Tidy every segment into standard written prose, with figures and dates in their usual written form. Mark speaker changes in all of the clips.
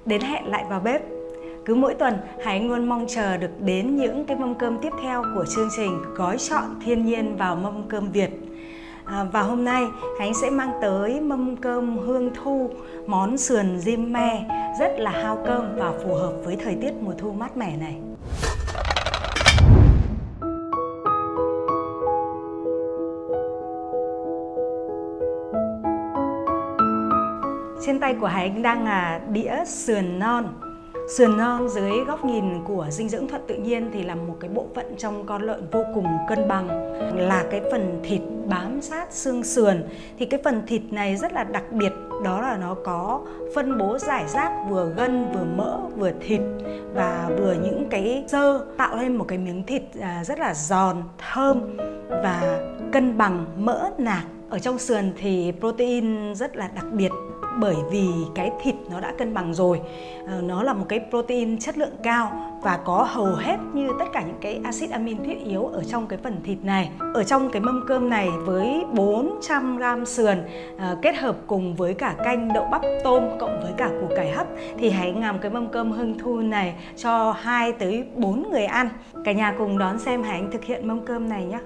Speaker 1: đến hẹn lại vào bếp. Cứ mỗi tuần, Hải Anh luôn mong chờ được đến những cái mâm cơm tiếp theo của chương trình Gói Chọn Thiên Nhiên vào mâm cơm Việt. Và hôm nay, Hải Anh sẽ mang tới mâm cơm hương thu, món sườn rim me rất là hao cơm và phù hợp với thời tiết mùa thu mát mẻ này. Trên tay của Hải Anh đang là đĩa sườn non. Sườn non dưới góc nhìn của dinh dưỡng thuận tự nhiên thì là một cái bộ phận trong con lợn vô cùng cân bằng, là cái phần thịt bám sát xương sườn. Thì cái phần thịt này rất là đặc biệt, đó là nó có phân bố rải rác vừa gân, vừa mỡ, vừa thịt và vừa những cái xơ, tạo lên một cái miếng thịt rất là giòn, thơm và cân bằng mỡ nạc. Ở trong sườn thì protein rất là đặc biệt, bởi vì cái thịt nó đã cân bằng rồi. Nó là một cái protein chất lượng cao và có hầu hết như tất cả những cái axit amin thiết yếu ở trong cái phần thịt này. Ở trong cái mâm cơm này với 400g sườn kết hợp cùng với cả canh đậu bắp tôm cộng với cả củ cải hấp thì hãy làm cái mâm cơm hương thu này cho 2 tới 4 người ăn. Cả nhà cùng đón xem Hải Anh thực hiện mâm cơm này nhé.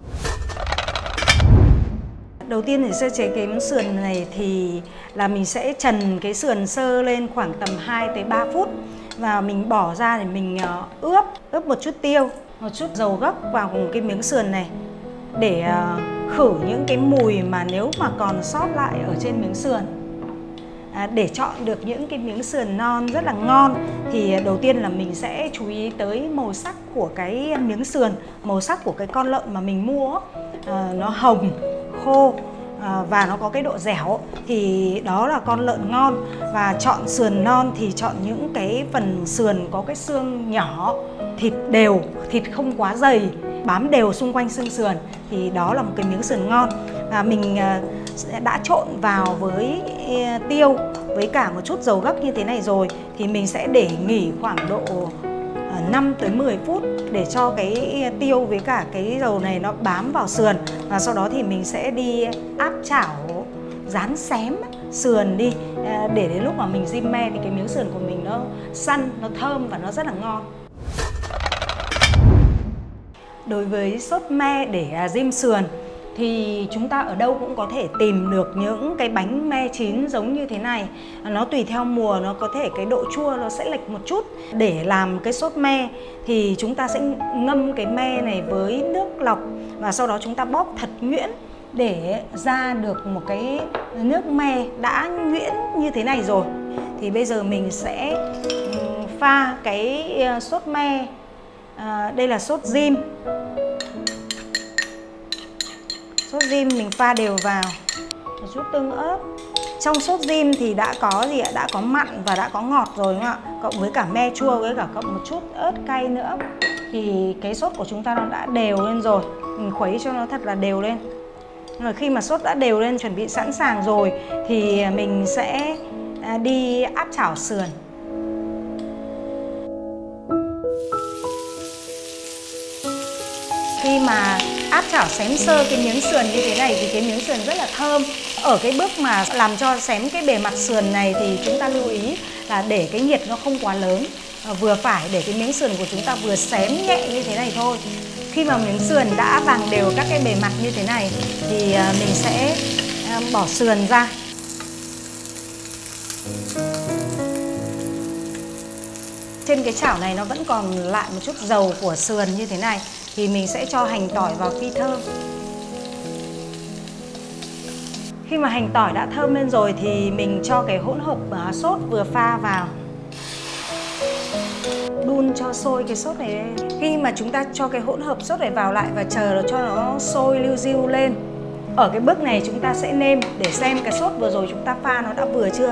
Speaker 1: Đầu tiên để sơ chế cái món sườn này thì là mình sẽ trần cái sườn sơ lên khoảng tầm 2 tới 3 phút và mình bỏ ra để mình ướp một chút tiêu, một chút dầu gấc vào cùng cái miếng sườn này để khử những cái mùi mà nếu mà còn sót lại ở trên miếng sườn. Để chọn được những cái miếng sườn non rất là ngon thì đầu tiên là mình sẽ chú ý tới màu sắc của cái miếng sườn, màu sắc của cái con lợn mà mình mua nó hồng, khô và nó có cái độ dẻo thì đó là con lợn ngon. Và chọn sườn non thì chọn những cái phần sườn có cái xương nhỏ, thịt đều, thịt không quá dày, bám đều xung quanh xương sườn thì đó là một cái miếng sườn ngon. Và mình đã trộn vào với tiêu với cả một chút dầu gấc như thế này rồi thì mình sẽ để nghỉ khoảng độ 5 tới 10 phút để cho cái tiêu với cả cái dầu này nó bám vào sườn. Và sau đó thì mình sẽ đi áp chảo rán xém sườn đi để đến lúc mà mình rim me thì cái miếng sườn của mình nó săn, nó thơm và nó rất là ngon. Đối với sốt me để rim sườn thì chúng ta ở đâu cũng có thể tìm được những cái bánh me chín giống như thế này. Nó tùy theo mùa, nó có thể cái độ chua nó sẽ lệch một chút. Để làm cái sốt me thì chúng ta sẽ ngâm cái me này với nước lọc và sau đó chúng ta bóp thật nhuyễn để ra được một cái nước me đã nhuyễn như thế này rồi. Thì bây giờ mình sẽ pha cái sốt me. Đây là sốt rim. Sốt rim mình pha đều vào, một chút tương ớt. Trong sốt rim thì đã có gì ạ? Đã có mặn và đã có ngọt rồi đúng không ạ? Cộng với cả me chua với cả cộng một chút ớt cay nữa thì cái sốt của chúng ta nó đã đều lên rồi. Mình khuấy cho nó thật là đều lên. Rồi khi mà sốt đã đều lên, chuẩn bị sẵn sàng rồi thì mình sẽ đi áp chảo sườn. Khi mà áp chảo xém sơ cái miếng sườn như thế này thì cái miếng sườn rất là thơm. Ở cái bước mà làm cho xém cái bề mặt sườn này thì chúng ta lưu ý là để cái nhiệt nó không quá lớn, vừa phải để cái miếng sườn của chúng ta vừa xém nhẹ như thế này thôi. Khi mà miếng sườn đã vàng đều các cái bề mặt như thế này thì mình sẽ bỏ sườn ra. Trên cái chảo này nó vẫn còn lại một chút dầu của sườn như thế này thì mình sẽ cho hành tỏi vào phi thơm. Khi mà hành tỏi đã thơm lên rồi thì mình cho cái hỗn hợp sốt vừa pha vào. Đun cho sôi cái sốt này lên. Khi mà chúng ta cho cái hỗn hợp sốt này vào lại và chờ cho nó sôi liu riu lên. Ở cái bước này chúng ta sẽ nêm để xem cái sốt vừa rồi chúng ta pha nó đã vừa chưa.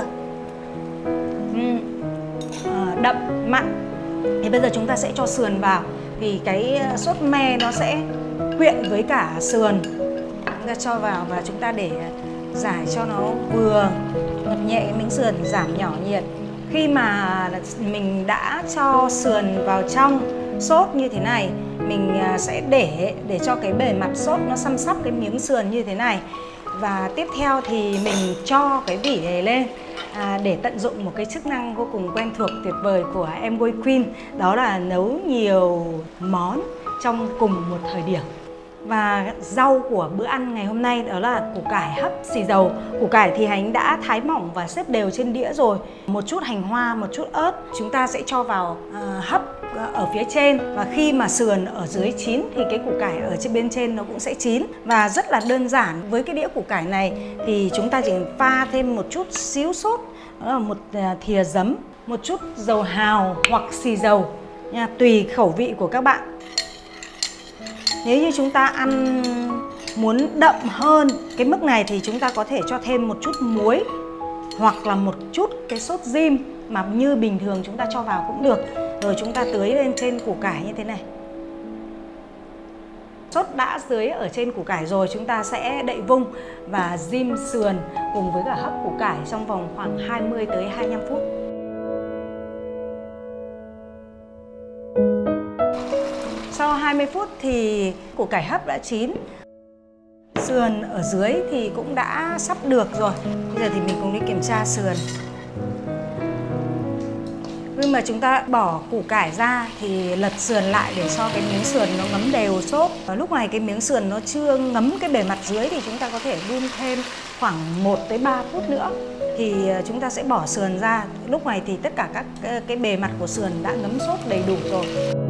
Speaker 1: Đậm, mặn. Thì bây giờ chúng ta sẽ cho sườn vào. Thì cái sốt me nó sẽ quyện với cả sườn. Chúng ta cho vào và chúng ta để rải cho nó vừa, ngập nhẹ cái miếng sườn, giảm nhỏ nhiệt. Khi mà mình đã cho sườn vào trong sốt như thế này, mình sẽ để cho cái bề mặt sốt nó xăm xắp cái miếng sườn như thế này. Và tiếp theo thì mình cho cái vỉ này lên để tận dụng một cái chức năng vô cùng quen thuộc tuyệt vời của Amway Queen, đó là nấu nhiều món trong cùng một thời điểm. Và rau của bữa ăn ngày hôm nay đó là củ cải hấp xì dầu. Củ cải thì Hạnh đã thái mỏng và xếp đều trên đĩa rồi. Một chút hành hoa, một chút ớt chúng ta sẽ cho vào hấp ở phía trên. Và khi mà sườn ở dưới chín thì cái củ cải ở trên bên trên nó cũng sẽ chín. Và rất là đơn giản, với cái đĩa củ cải này thì chúng ta chỉ pha thêm một chút xíu sốt, đó là một thìa giấm, một chút dầu hào hoặc xì dầu nha, tùy khẩu vị của các bạn. Nếu như chúng ta ăn muốn đậm hơn cái mức này thì chúng ta có thể cho thêm một chút muối hoặc là một chút cái sốt rim mà như bình thường chúng ta cho vào cũng được. Rồi chúng ta tưới lên trên củ cải như thế này. Sốt đã dưới ở trên củ cải rồi, chúng ta sẽ đậy vung và rim sườn cùng với cả hấp củ cải trong vòng khoảng 20 tới 25 phút. Sau 20 phút thì củ cải hấp đã chín. Sườn ở dưới thì cũng đã sắp được rồi. Bây giờ thì mình cùng đi kiểm tra sườn. Khi mà chúng ta bỏ củ cải ra thì lật sườn lại để cho cái miếng sườn nó ngấm đều sốt. Và lúc này cái miếng sườn nó chưa ngấm cái bề mặt dưới thì chúng ta có thể đun thêm khoảng 1 tới 3 phút nữa. Thì chúng ta sẽ bỏ sườn ra. Lúc này thì tất cả các cái bề mặt của sườn đã ngấm sốt đầy đủ rồi.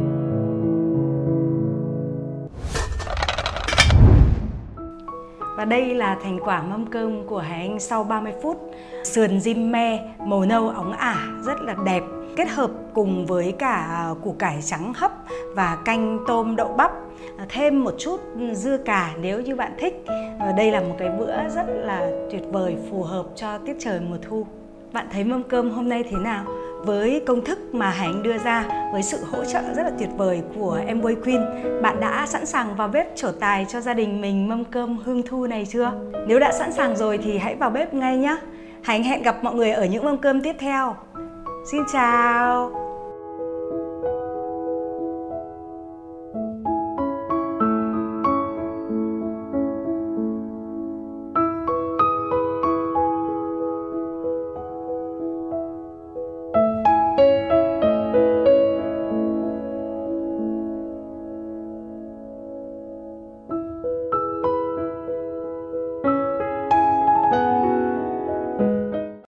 Speaker 1: Và đây là thành quả mâm cơm của Hải Anh sau 30 phút. Sườn rim me màu nâu óng ả rất là đẹp, kết hợp cùng với cả củ cải trắng hấp và canh tôm đậu bắp, thêm một chút dưa cà nếu như bạn thích. Đây là một cái bữa rất là tuyệt vời, phù hợp cho tiết trời mùa thu. Bạn thấy mâm cơm hôm nay thế nào? Với công thức mà Hải Anh đưa ra, với sự hỗ trợ rất là tuyệt vời của Amway Queen, bạn đã sẵn sàng vào bếp trổ tài cho gia đình mình mâm cơm hương thu này chưa? Nếu đã sẵn sàng rồi thì hãy vào bếp ngay nhé! Hải Anh hẹn gặp mọi người ở những mâm cơm tiếp theo. Xin chào!